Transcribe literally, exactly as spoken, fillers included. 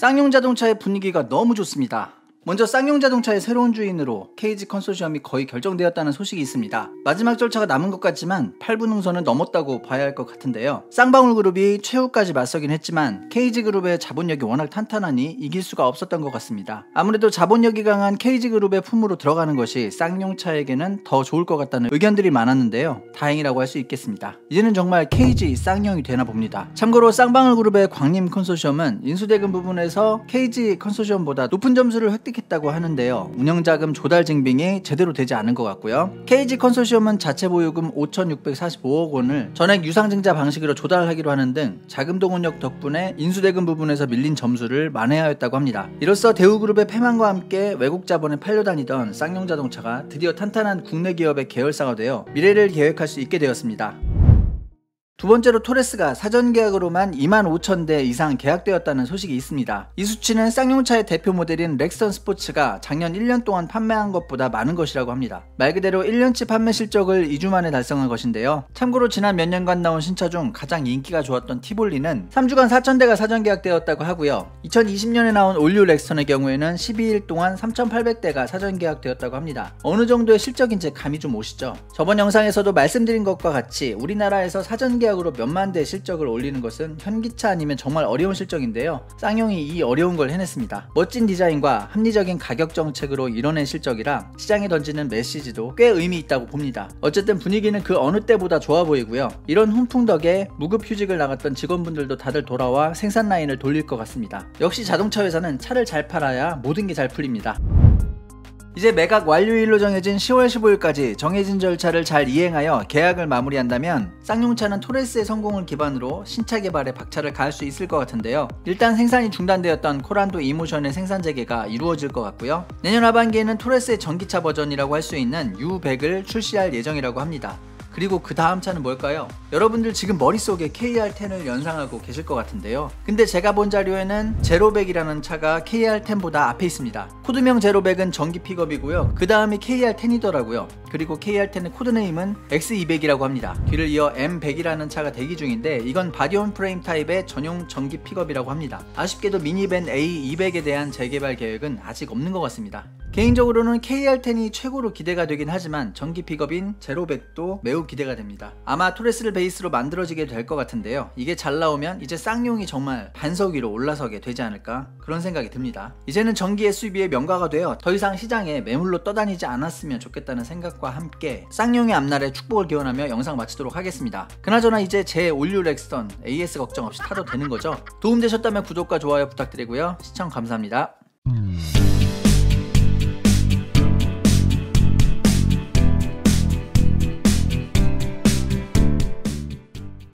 쌍용 자동차의 분위기가 너무 좋습니다. 먼저 쌍용 자동차의 새로운 주인으로 케이지 컨소시엄이 거의 결정되었다는 소식이 있습니다. 마지막 절차가 남은 것 같지만 팔 분 능선은 넘었다고 봐야 할 것 같은데요. 쌍방울 그룹이 최후까지 맞서긴 했지만 케이지 그룹의 자본력이 워낙 탄탄하니 이길 수가 없었던 것 같습니다. 아무래도 자본력이 강한 케이지 그룹의 품으로 들어가는 것이 쌍용차에게는 더 좋을 것 같다는 의견들이 많았는데요. 다행이라고 할 수 있겠습니다. 이제는 정말 케이지 쌍용이 되나 봅니다. 참고로 쌍방울 그룹의 광림 컨소시엄은 인수대금 부분에서 케이지 컨소시엄보다 높은 점수를 획득 했다고 하는데요. 운영자금 조달 증빙이 제대로 되지 않은 것 같고요. 케이지 컨소시엄은 자체 보유금 오천육백사십오억 원을 전액 유상증자 방식으로 조달하기로 하는 등 자금 동원력 덕분에 인수대금 부분에서 밀린 점수를 만회하였다고 합니다. 이로써 대우그룹의 패망과 함께 외국 자본에 팔려다니던 쌍용자동차가 드디어 탄탄한 국내 기업의 계열사가 되어 미래를 계획할 수 있게 되었습니다. 두 번째로 토레스가 사전 계약으로만 이만 오천 대 이상 계약되었다는 소식이 있습니다. 이 수치는 쌍용차의 대표 모델인 렉선 스포츠가 작년 일 년 동안 판매한 것보다 많은 것이라고 합니다. 말 그대로 일 년치 판매 실적을 이 주 만에 달성한 것인데요. 참고로 지난 몇 년간 나온 신차 중 가장 인기가 좋았던 티볼리는 삼 주간 사천 대가 사전 계약되었다고 하고요. 이천이십 년에 나온 올류 렉선의 경우에는 십이 일 동안 삼천팔백 대가 사전 계약되었다고 합니다. 어느 정도의 실적인지 감이 좀 오시죠? 저번 영상에서도 말씀드린 것과 같이 우리나라에서 사전 계약 으로 몇만 대 실적을 올리는 것은 현기차 아니면 정말 어려운 실적인데요. 쌍용이 이 어려운 걸 해냈습니다. 멋진 디자인과 합리적인 가격 정책으로 이뤄낸 실적이라 시장에 던지는 메시지도 꽤 의미 있다고 봅니다. 어쨌든 분위기는 그 어느 때보다 좋아 보이고요. 이런 훈풍 덕에 무급 휴직을 나갔던 직원분들도 다들 돌아와 생산 라인을 돌릴 것 같습니다. 역시 자동차 회사는 차를 잘 팔아야 모든 게 잘 풀립니다. 이제 매각 완료일로 정해진 시월 십오일까지 정해진 절차를 잘 이행하여 계약을 마무리한다면 쌍용차는 토레스의 성공을 기반으로 신차 개발에 박차를 가할 수 있을 것 같은데요. 일단 생산이 중단되었던 코란도 이모션의 생산 재개가 이루어질 것 같고요. 내년 하반기에는 토레스의 전기차 버전이라고 할 수 있는 유 백을 출시할 예정이라고 합니다. 그리고 그 다음 차는 뭘까요? 여러분들 지금 머릿속에 케이알 텐을 연상하고 계실 것 같은데요. 근데 제가 본 자료에는 제로백이라는 차가 케이알 텐보다 앞에 있습니다. 코드명 제로백은 전기 픽업이고요. 그 다음이 케이알 텐이더라고요. 그리고 케이알 텐의 코드네임은 엑스 이백이라고 합니다. 뒤를 이어 엠 백이라는 차가 대기 중인데 이건 바디온 프레임 타입의 전용 전기 픽업이라고 합니다. 아쉽게도 미니밴 에이 이백에 대한 재개발 계획은 아직 없는 것 같습니다. 개인적으로는 케이알 텐이 최고로 기대가 되긴 하지만 전기 픽업인 제로백도 매우 기대가 됩니다. 아마 토레스를 베이스로 만들어지게 될 것 같은데요. 이게 잘 나오면 이제 쌍용이 정말 반석 위로 올라서게 되지 않을까 그런 생각이 듭니다. 이제는 전기 에스유브이의 명가가 되어 더 이상 시장에 매물로 떠다니지 않았으면 좋겠다는 생각과 함께 쌍용의 앞날에 축복을 기원하며 영상 마치도록 하겠습니다. 그나저나 이제 제 올류 렉선 에이에스 걱정 없이 타도 되는 거죠? 도움되셨다면 구독과 좋아요 부탁드리고요. 시청 감사합니다.